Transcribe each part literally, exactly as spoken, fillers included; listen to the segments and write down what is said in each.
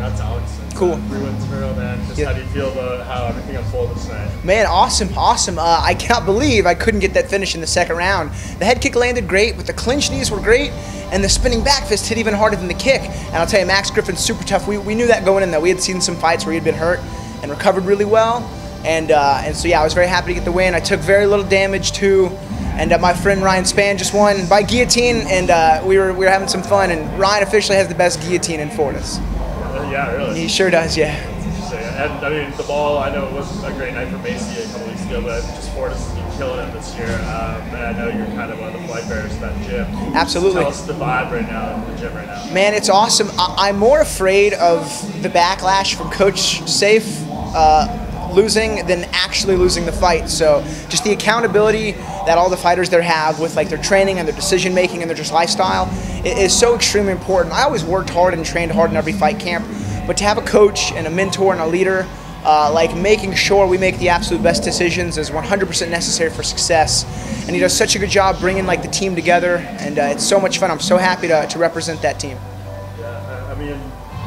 that's Alex. Cool. Uh, three wins in a row, man. Just Yeah. how do you feel about how everything unfolded tonight? Man, awesome, awesome. Uh, I cannot believe I couldn't get that finish in the second round. The head kick landed great, but the clinch knees were great, and the spinning back fist hit even harder than the kick. And I'll tell you, Max Griffin's super tough. We, we knew that going in, that we had seen some fights where he had been hurt and recovered really well. And, uh, and so, yeah, I was very happy to get the win. I took very little damage, too. And uh, my friend Ryan Spann just won by guillotine, and uh, we were we were having some fun. And Ryan officially has the best guillotine in Fortis. Uh, yeah, really. He sure does, yeah. Interesting. And I mean, the ball. I know it wasn't a great night for Macy a couple weeks ago, but just Fortis has been killing it this year. Um, and I know you're kind of one of the flag bearers of that gym. Absolutely. Tell us the vibe right now in the gym right now. Man, it's awesome. I- I'm more afraid of the backlash from Coach Safe uh, losing than actually losing the fight. So just the accountability that all the fighters there have with like their training and their decision making and their just lifestyle is so extremely important. I always worked hard and trained hard in every fight camp, but to have a coach and a mentor and a leader uh, like making sure we make the absolute best decisions is one hundred percent necessary for success. And he does such a good job bringing like the team together, and uh, it's so much fun. I'm so happy to, to represent that team. Yeah, I mean,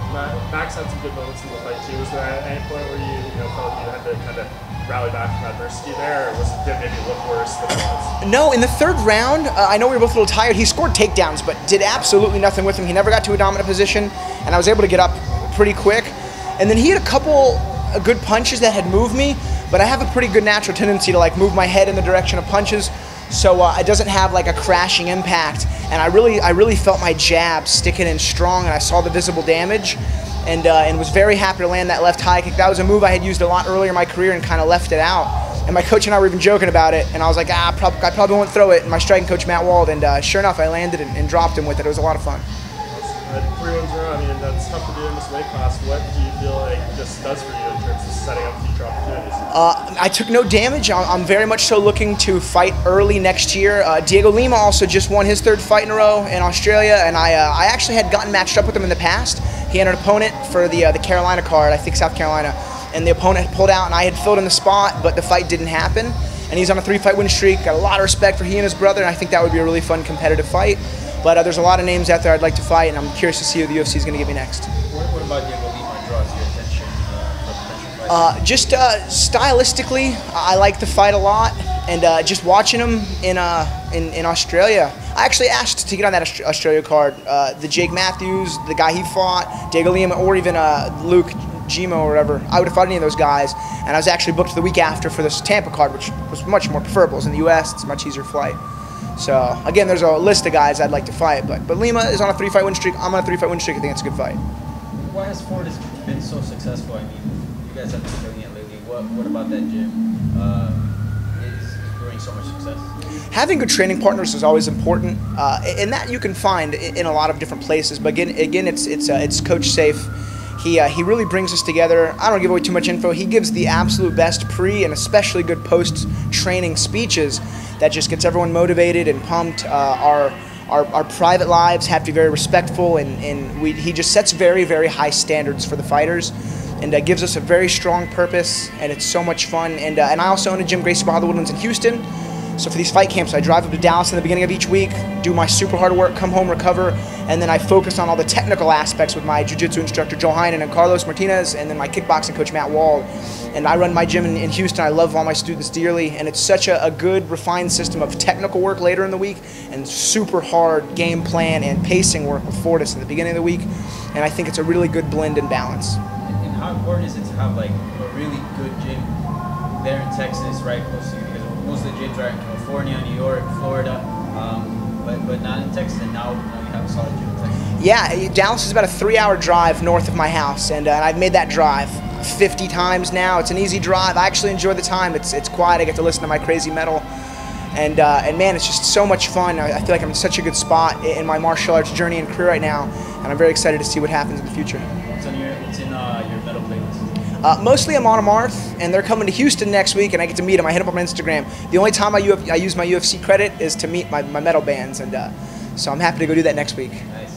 Max had some good moments in the fight too. Was there at any point where you, you know, felt you had to kind of rally back from adversity there, or was it maybe look worse than it was? No, in the third round, uh, I know we were both a little tired. He scored takedowns, but did absolutely nothing with him. He never got to a dominant position, and I was able to get up pretty quick. And then he had a couple uh, good punches that had moved me, but I have a pretty good natural tendency to like move my head in the direction of punches, so uh, it doesn't have like a crashing impact. And I really, I really felt my jab sticking in strong, and I saw the visible damage. And, uh, and was very happy to land that left high kick. That was a move I had used a lot earlier in my career and kind of left it out. And my coach and I were even joking about it, and I was like, ah, prob I probably won't throw it. And my striking coach, Matt Wald, and uh, sure enough, I landed and, and dropped him with it. It was a lot of fun. Uh, three wins in a row, I mean, that's tough to do in this weight class. What do you feel like this does for you in terms of setting up future opportunities? Uh, I took no damage. I'm, I'm very much so looking to fight early next year. Uh, Diego Lima also just won his third fight in a row in Australia, and I, uh, I actually had gotten matched up with him in the past. He had an opponent for the uh, the Carolina card, I think South Carolina, and the opponent had pulled out, and I had filled in the spot, but the fight didn't happen. And he's on a three-fight win streak. Got a lot of respect for he and his brother, and I think that would be a really fun competitive fight. But uh, there's a lot of names out there I'd like to fight, and I'm curious to see who the U F C is going to give me next. What, what about Diego Lima draws your attention uh, for potential fights? Uh, just uh, stylistically, I like the fight a lot, and uh, just watching him in, uh, in in Australia. I actually asked to get on that Aust Australia card. Uh, the Jake Matthews, the guy he fought, Diego Lima, or even uh, Luke Gimo or whatever. I would have fought any of those guys, and I was actually booked the week after for this Tampa card, which was much more preferable. It's in the U S, it's a much easier flight. So again, there's a list of guys I'd like to fight, but but Lima is on a three-fight win streak. I'm on a three-fight win streak. I think it's a good fight. Why has Fortis been so successful? I mean, you guys have been doing it lately. What what about that gym uh, is, is bringing so much success? Having good training partners is always important, uh, and that you can find in a lot of different places. But again, again, it's it's uh, it's Coach Safe. He uh, he really brings us together. I don't give away too much info. He gives the absolute best pre and especially good post training speeches that just gets everyone motivated and pumped. Uh, our, our our private lives have to be very respectful, and and we he just sets very very high standards for the fighters, and uh, gives us a very strong purpose, and it's so much fun. And uh, and I also own a gym, Gracie Barra Woodlands in Houston. So for these fight camps, I drive up to Dallas in the beginning of each week, do my super hard work, come home, recover, and then I focus on all the technical aspects with my jiu-jitsu instructor, Joel Heinen, and Carlos Martinez, and then my kickboxing coach, Matt Wald. And I run my gym in, in Houston. I love all my students dearly, and it's such a, a good, refined system of technical work later in the week and super hard game plan and pacing work with Fortis in the beginning of the week. And I think it's a really good blend and balance. And, and how important is it to have like a really good gym there in Texas, right close to you? Because most of the gyms are in California, New York, Florida, um, but but not in Texas. And now, now you have a solid gym in Texas. Yeah, Dallas is about a three-hour drive north of my house, and uh, I've made that drive fifty times now. It's an easy drive. I actually enjoy the time. It's it's quiet. I get to listen to my crazy metal, and uh, and man, it's just so much fun. I, I feel like I'm in such a good spot in my martial arts journey and career right now, and I'm very excited to see what happens in the future. What's on your what's in uh, your metal playlist? Uh, mostly I'm on Amarth, and they're coming to Houston next week, and I get to meet them. I hit them up on Instagram. The only time I, Uf I use my U F C credit is to meet my, my metal bands, and uh, so I'm happy to go do that next week. Nice.